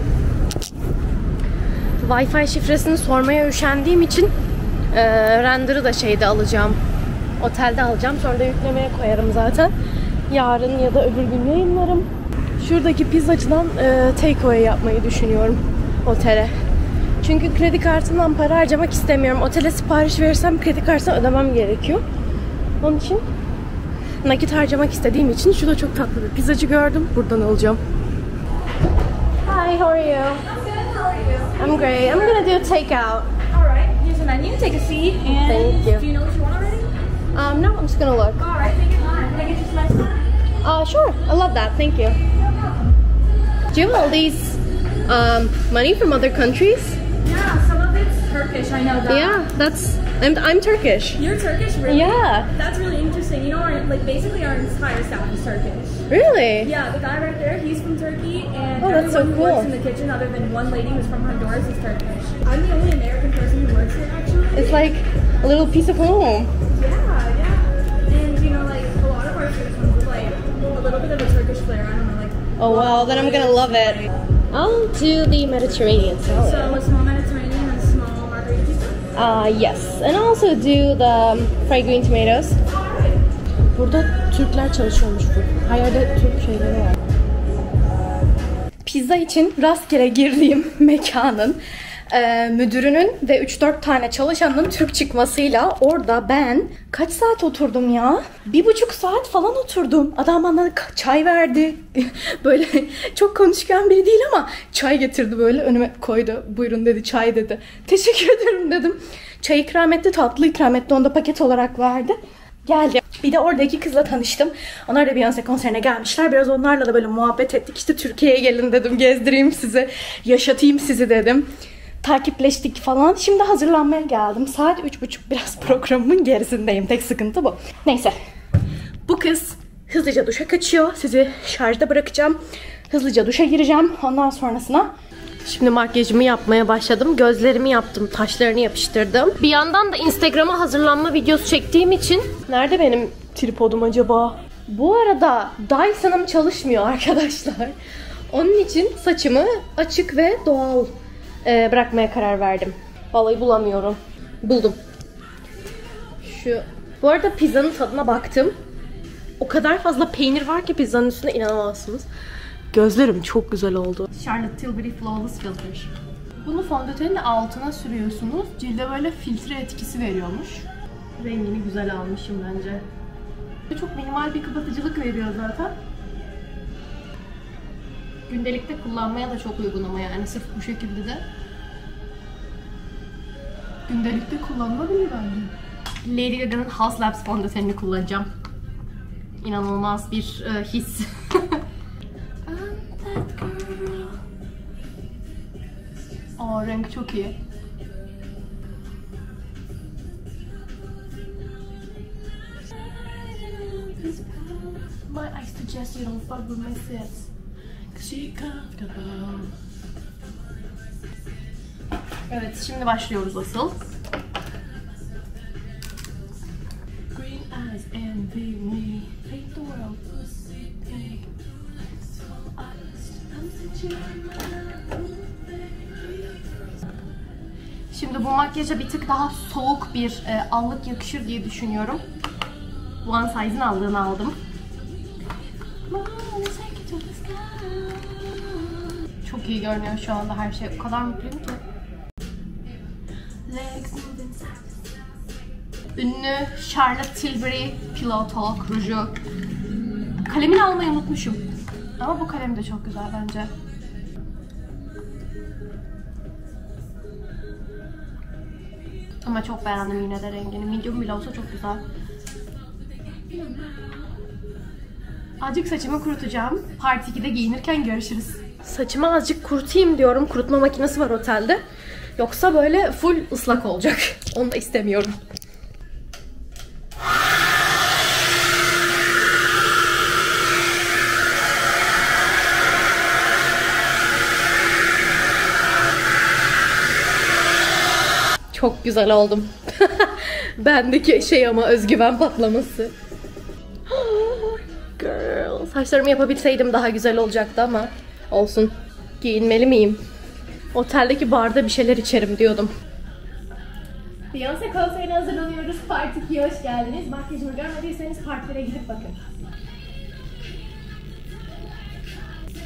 Wi-Fi şifresini sormaya üşendiğim için e, render'ı da şeyde alacağım. Otelde alacağım. Sonra da yüklemeye koyarım zaten. Yarın ya da öbür gün yayınlarım. Şuradaki pizzacıdan e, takeaway yapmayı düşünüyorum otele. Çünkü kredi kartından para harcamak istemiyorum. Otele sipariş verirsem kredi kartına ödemem gerekiyor. Onun için nakit harcamak istediğim için şurada çok tatlı bir pizzacı gördüm. Buradan alacağım. Hi, how are you? I'm good. How are you? I'm great. I'm gonna do takeout. All right. Here's the menu. Take a seat. And Thank you. do you know what you want already? Um, no, I'm just gonna look. All right. Take your time. Can I get you some ice cream? Uh, sure. I love that. Thank you. Do you have all these um, money from other countries? Yeah. Some of it's Turkish. I know that. Yeah, that's. I'm I'm Turkish. You're Turkish, really? Yeah. That's really interesting. You know, our, like basically our entire staff is Turkish. Really? Yeah, the guy right there, he's from Turkey, and Oh, that's so everyone who cool. works in the kitchen, other than one lady who's from Honduras, is Turkish. I'm the only American person who works here, actually. It's like a little piece of home. Yeah, yeah. And you know, like a lot of our food comes with like a little bit of a Turkish flair. I don't know, like. Oh wow, then I'm gonna love it. I'll do the Mediterranean salad. So a small Mediterranean and a small margarita pizza. Uh, yes, and also do the um, fried green tomatoes. Burada Türkler çalışıyormuş bu. Her yerde Türk şeyleri var. Pizza için rastgele girdiğim mekanın e, müdürünün ve üç dört tane çalışanının Türk çıkmasıyla orada ben kaç saat oturdum ya? Bir buçuk saat falan oturdum. Adam bana çay verdi. Böyle çok konuşkan biri değil ama çay getirdi, böyle önüme koydu. Buyurun dedi, çay dedi. Teşekkür ederim dedim. Çay ikram etti, tatlı ikram etti. Onu da paket olarak verdi. Geldi. Bir de oradaki kızla tanıştım. Onlar da Beyoncé konserine gelmişler. Biraz onlarla da böyle muhabbet ettik. İşte Türkiye'ye gelin dedim. Gezdireyim sizi. Yaşatayım sizi dedim. Takipleştik falan. Şimdi hazırlanmaya geldim. Saat üç buçuk. Biraz programımın gerisindeyim. Tek sıkıntı bu. Neyse. Bu kız hızlıca duşa kaçıyor. Sizi şarjda bırakacağım. Hızlıca duşa gireceğim. Ondan sonrasına şimdi makyajımı yapmaya başladım. Gözlerimi yaptım. Taşlarını yapıştırdım. Bir yandan da Instagram'a hazırlanma videosu çektiğim için. Nerede benim tripodum acaba? Bu arada Dyson'ım çalışmıyor arkadaşlar. Onun için saçımı açık ve doğal e, bırakmaya karar verdim. Vallahi bulamıyorum. Buldum. Şu. Bu arada pizzanın tadına baktım. O kadar fazla peynir var ki pizzanın üstüne, inanamazsınız. Gözlerim çok güzel oldu. Charlotte Tilbury Flawless Filter. Bunu fondötenin altına sürüyorsunuz. Cilde böyle filtre etkisi veriyormuş. Rengini güzel almışım bence. Çok minimal bir kapatıcılık veriyor zaten. Gündelikte kullanmaya da çok uygun ama yani sırf bu şekilde de. Gündelikte kullanılabilir bence. Lady Gaga'nın House Labs fondötenini kullanacağım. İnanılmaz bir e, his. Aa, renk çok iyi. My I suggest you don't fuck with my sis. Cause she comfortable. Evet, şimdi başlıyoruz asıl. Green eyes envy me. Paint the world pussy pink. Small eyes, I'm such a Şimdi bu makyaja bir tık daha soğuk bir e, allık yakışır diye düşünüyorum. One Size'ın allığını aldım. Çok iyi görünüyor şu anda her şey. O kadar mutluyum ki. Ünlü Charlotte Tilbury Pillow Talk ruju. Kalemini almayı unutmuşum. Ama bu kalem de çok güzel bence. Ama çok beğendim yine de rengini. Medium bile olsa çok güzel. Azıcık saçımı kurutacağım. Part ikide giyinirken görüşürüz. Saçımı azıcık kurutayım diyorum. Kurutma makinesi var otelde. Yoksa böyle full ıslak olacak. Onu da istemiyorum. Çok güzel oldum. Bendeki şey ama özgüven patlaması. Girl. Saçlarımı yapabilseydim daha güzel olacaktı ama olsun. Giyinmeli miyim? Oteldeki barda bir şeyler içerim diyordum. Beyoncé konserine hazırlanıyoruz. Part ikiye hoş geldiniz. Makyajımı görmediyseniz partilere gidip bakın.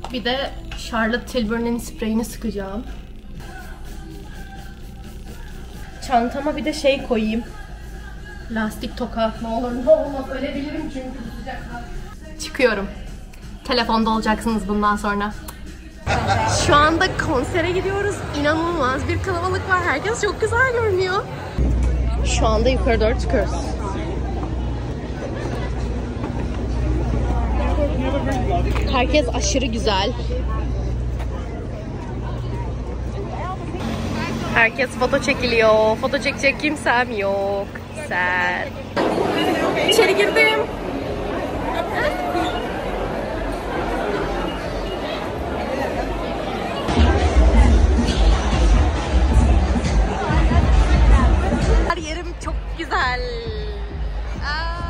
Bir de Charlotte Tilbury'nin spreyini sıkacağım. Çantama bir de şey koyayım. Lastik toka. Ne olur ne olmaz ölebilirim çünkü bu sıcakta. Çıkıyorum. Telefonda olacaksınız bundan sonra. Şu anda konsere gidiyoruz. İnanılmaz bir kalabalık var. Herkes çok güzel görünüyor. Şu anda yukarı doğru çıkıyoruz. Herkes aşırı güzel. Herkes foto çekiliyor. Foto çekecek kimsem yok. Sen. İçeri girdim. Her yerim çok güzel. Aa.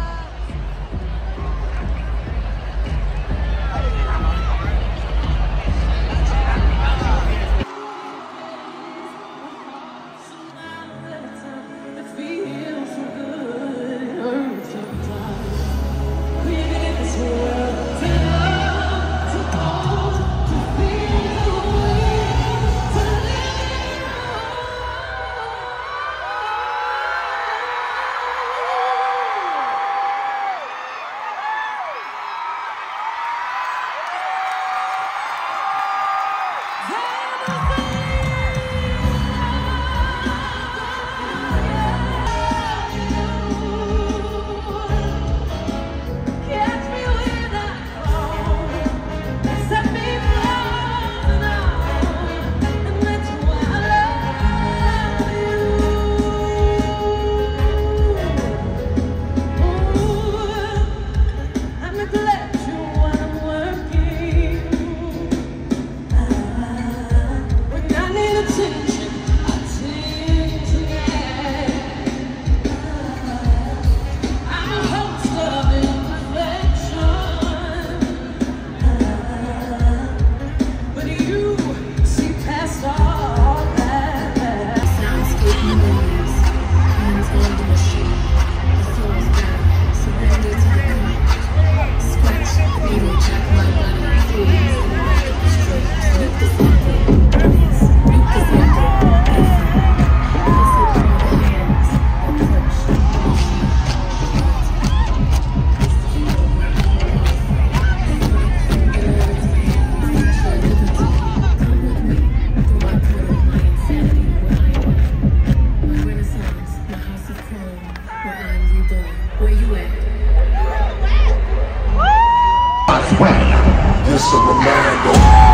Just a reminder.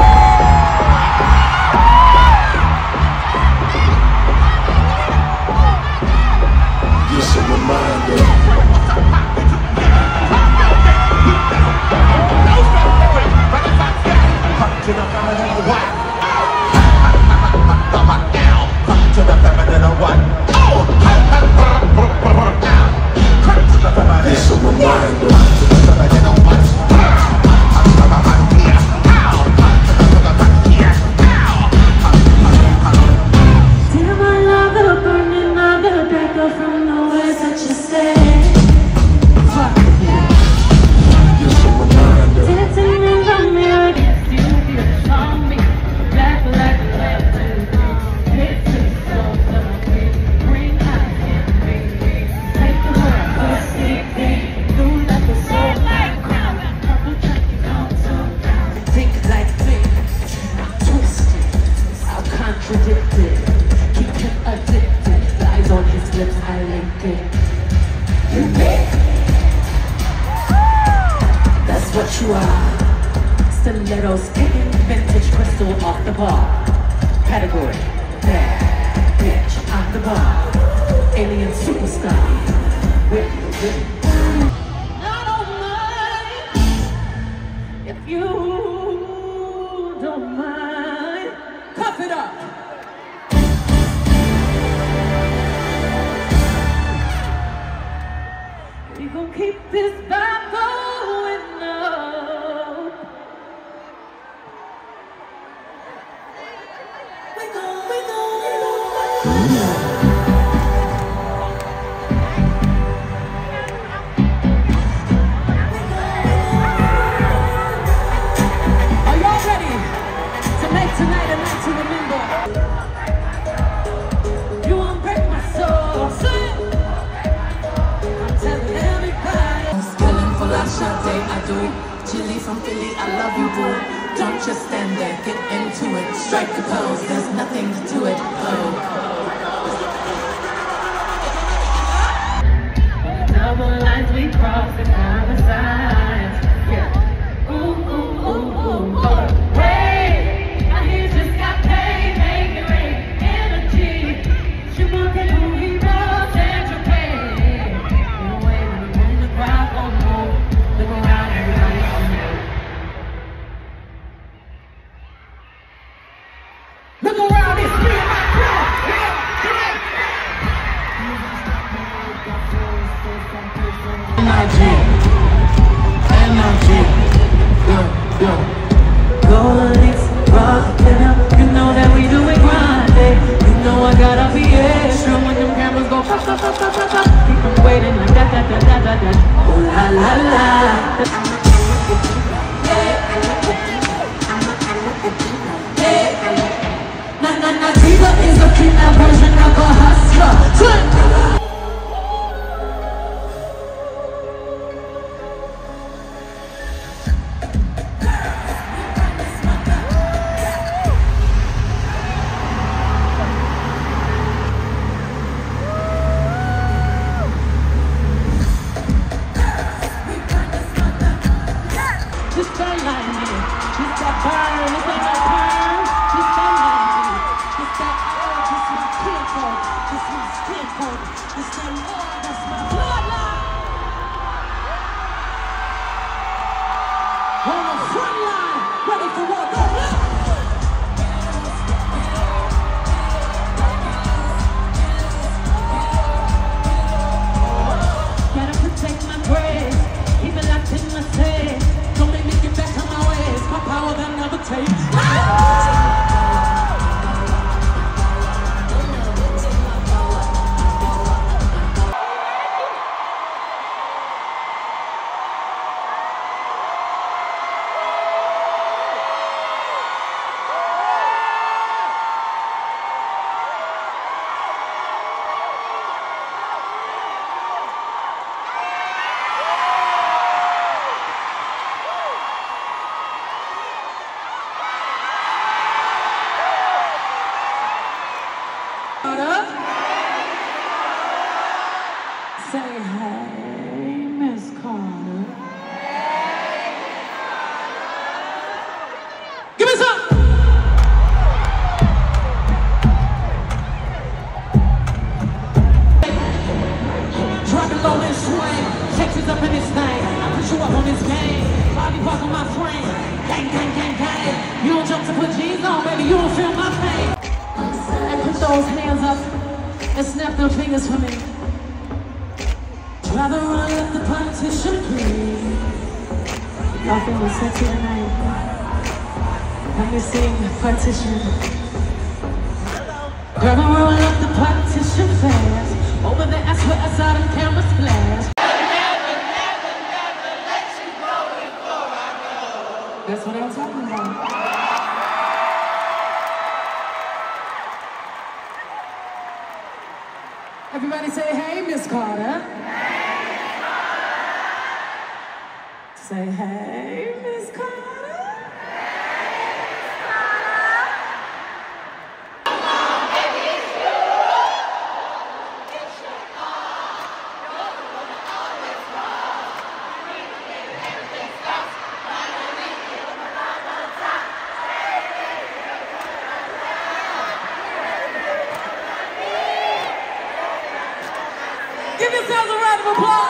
Just a reminder. To the feminine one. To the feminine one. Just a reminder. To the feminine one. What you are. Stilettos kicking vintage crystal off the bar. Category bad bitch off the bar. Alien superstar. With with I don't mind if you don't mind. Cough it up. We gon' keep this vibe going. Are y'all ready? just stand there, get into it. Strike the pose, there's nothing to it. Oh. Double lines we cross and other sides. Yeah. Ooh, ooh, ooh, ooh. Oh. Hey, my hands just got paid, make it rain. Energy, you want that who he was and your pain. In a way when the room, the crowd won't move. Look around, everybody's on you. Look around, it's me and my crowd. Energy, energy, yeah, yeah. Police, rockin' up, you know that we do it grinding. You know I gotta be extra when them cameras go pop, pop, pop, pop, pop, pop. Keep them waiting like that, that, that, that, that, that. Oh la la la. Yeah. Na na na, Diva is a female version of a hustler. Say hey, Miss Carter. Give me some. Drop it low and swing. Texas up in this thing. I put you up on this game. Bobby Park on my frame. Gang, gang, gang, gang. You don't jump to put jeans on, baby. You don't feel my pain. And put those hands up and snap them fingers for me. Rather run let the politician free. Y'all feeling sexy tonight? Let me sing partition. Grab and roll up the partition fast. Over the ass where I saw them cameras flash. Never, never, never let you go before I go. That's what I'm talking about. Everybody say, hey, Miss Carter. Say, hey, Miss Carter. Hey, Miss Carter. Come on, baby, it's you. It's your call. You're the one that always calls. I need to get everything stops. Finally, you're the one on top. Hey, baby, you're the one on top. Give yourselves a round of applause.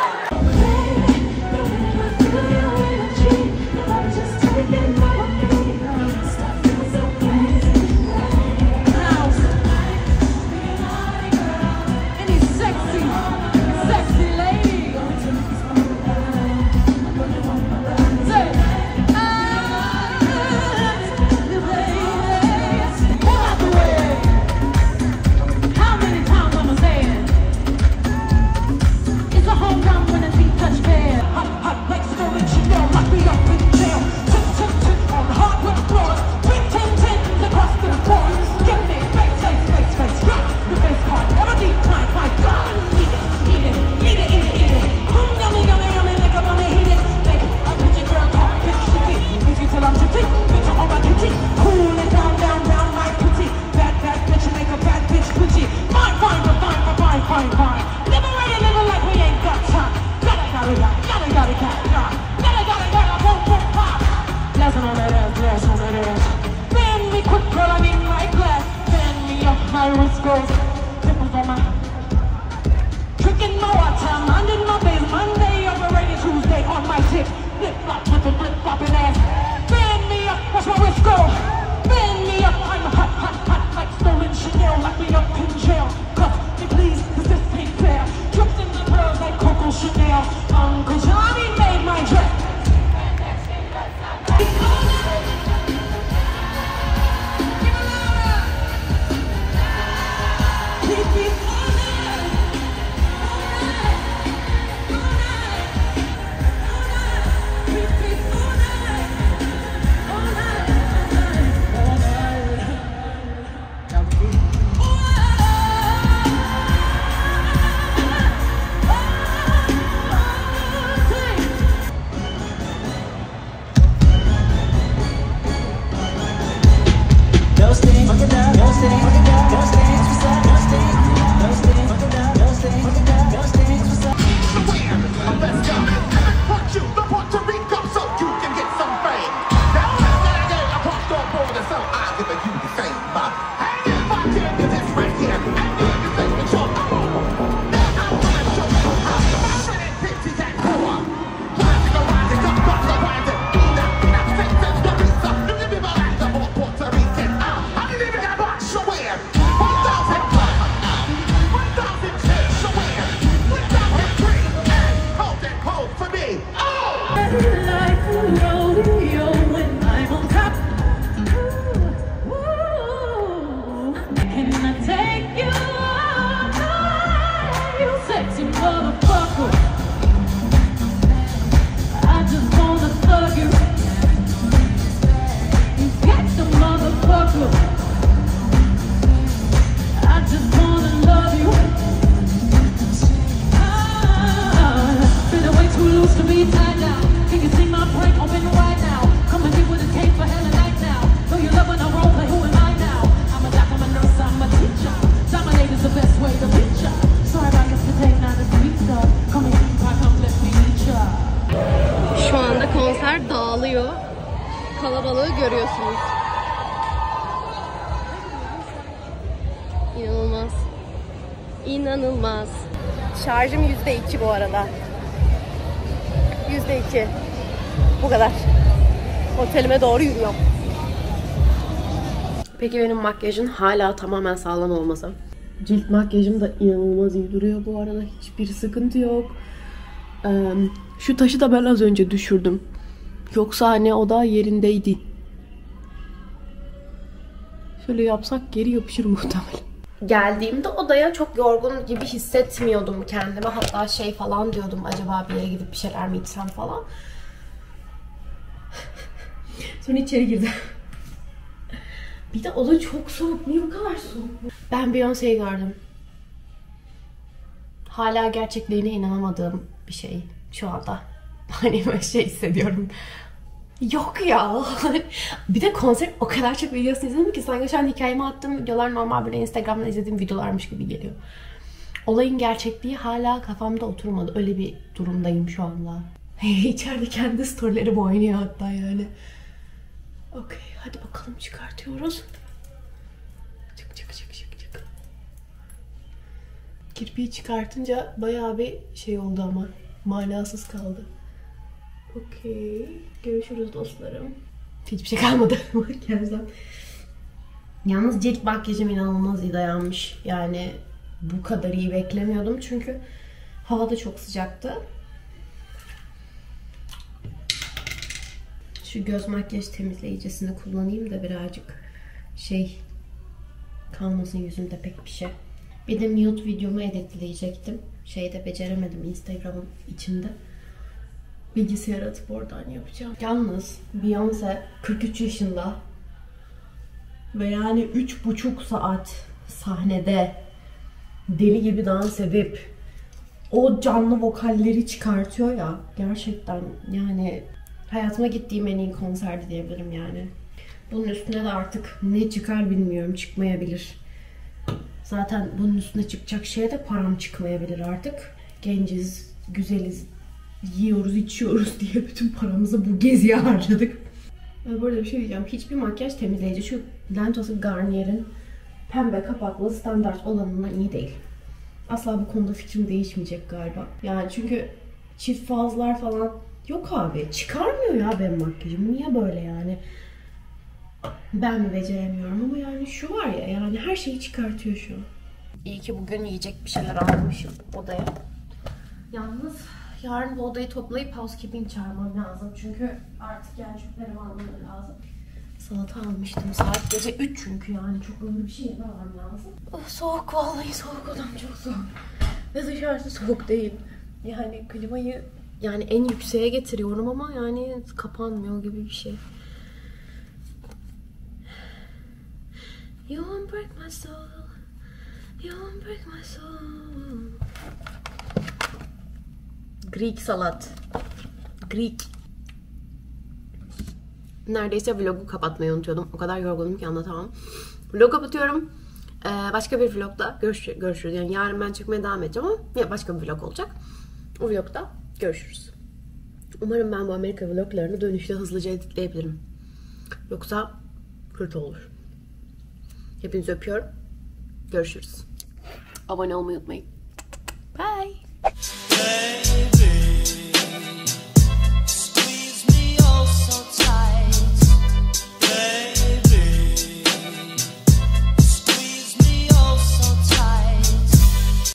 How many times I'm saying it's a home run when girls, nipples on my. Tricking my watch, I'm minding my biz. Monday overrated, Tuesday on my tip. Flip flop, flipping, flip flopping ass. Bend me up, watch my wrist go. Bend me up, I'm hot, hot, hot like stolen Chanel. Lock me up in jail. Cuff me please, cause this ain't fair. Tripped in the pearls like Coco Chanel. Uncle Johnny made my dress. Şu anda konser dağılıyor. Kalabalığı görüyorsunuz. İnanılmaz. İnanılmaz. Şarjım yüzde iki bu arada. Yüzde iki. Bu kadar. Otelime doğru yürüyorum. Peki benim makyajın hala tamamen sağlam olmasa? Cilt makyajım da inanılmaz iyi duruyor bu arada. Hiçbir sıkıntı yok. Ee, şu taşı da ben az önce düşürdüm. Yoksa hani o da yerindeydi. Şöyle yapsak geri yapışır muhtemelen. Geldiğimde odaya çok yorgun gibi hissetmiyordum kendimi. Hatta şey falan diyordum, acaba bir yere gidip bir şeyler mi içsem falan. Sonra içeri girdim. Bir de oda çok soğuk. Niye bu kadar soğuk? Ben Beyoncé'yi gördüm. Hala gerçekliğine inanamadığım bir şey şu anda. Hani böyle şey hissediyorum. Yok ya. Bir de konser o kadar çok videosunu izledim ki sanki şu an hikayeme attığım videolar normal böyle Instagram'da izlediğim videolarmış gibi geliyor. Olayın gerçekliği hala kafamda oturmadı. Öyle bir durumdayım şu anda. İçeride kendi storyleri oynuyor hatta yani. Okey, hadi bakalım çıkartıyoruz. Çık çık çık çık çık. Kirpiği çıkartınca bayağı bir şey oldu ama manasız kaldı. Okey, görüşürüz dostlarım. Hiçbir şey kalmadı makyajdan. Yalnız cilt makyajım inanılmaz iyi dayanmış. Yani bu kadar iyi beklemiyordum çünkü hava da çok sıcaktı. Şu göz makyaj temizleyicisini kullanayım da birazcık şey kalmasın yüzümde pek bir şey. Bir de nude videomu editleyecektim. Şeyde beceremedim Instagram'ın içinde. Bilgisayar atıp oradan yapacağım. Yalnız Beyoncé kırk üç yaşında ve yani üç buçuk saat sahnede deli gibi dans edip o canlı vokalleri çıkartıyor ya, gerçekten yani hayatıma gittiğim en iyi konserdi diyebilirim yani. Bunun üstüne de artık ne çıkar bilmiyorum, çıkmayabilir. Zaten bunun üstüne çıkacak şeye de param çıkmayabilir artık. Genciz, güzeliz, yiyoruz, içiyoruz diye bütün paramızı bu geziye harcadık. Böyle bir şey diyeceğim. Hiçbir makyaj temizleyici, şu Lentos'un Garnier'in pembe kapaklı standart olanına iyi değil. Asla bu konuda fikrim değişmeyecek galiba. Yani çünkü çift fazlar falan yok abi. Çıkarmıyor ya benim makyajım. Niye böyle yani? Ben mi beceremiyorum ama yani şu var ya, yani her şeyi çıkartıyor şu. İyi ki bugün yiyecek bir şeyler almışım odaya. Yalnız yarın bu odayı toplayıp housekeeping çağırmam lazım. Çünkü artık yani çöplerimi almam lazım. Salata almıştım. Saat gece üç çünkü yani çok ağır bir şey yemem lazım. Oh, soğuk vallahi soğuk, odam çok soğuk. Ve dışarısı soğuk değil. Yani klimayı yani en yükseğe getiriyorum ama yani kapanmıyor gibi bir şey. You won't break my soul. You won't break my soul. Greek salat. Greek. Neredeyse vlogu kapatmayı unutuyordum. O kadar yorgunum ki anlatamam. Vlogu kapatıyorum. Ee, başka bir vlogda görüş görüşürüz. Yani yarın ben çıkmaya devam edeceğim ama ya başka bir vlog olacak. O vlogda görüşürüz. Umarım ben bu Amerika vloglarını dönüşte hızlıca editleyebilirim. Yoksa kötü olur. Hepinizi öpüyorum. Görüşürüz. Abone olmayı unutmayın. Bye.